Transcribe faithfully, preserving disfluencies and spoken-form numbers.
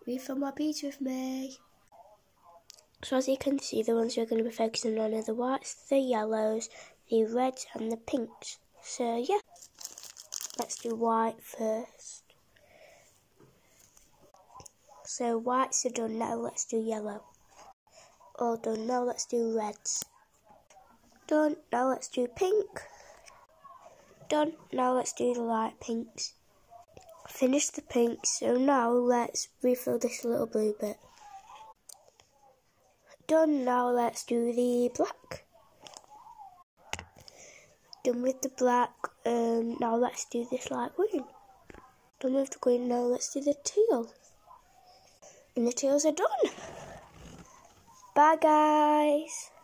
refill my beads with me. So as you can see, the ones we're going to be focusing on are the whites, the yellows, the reds and the pinks. So yeah, let's do white first. So whites are done, now let's do yellow. All done, now let's do reds. Done, now let's do pink. Done, now let's do the light pinks. Finished the pinks, so now let's refill this little blue bit. Done, now let's do the black. Done with the black, um, now let's do this light green. Done with the green, now let's do the teal. And the teals are done. Bye guys.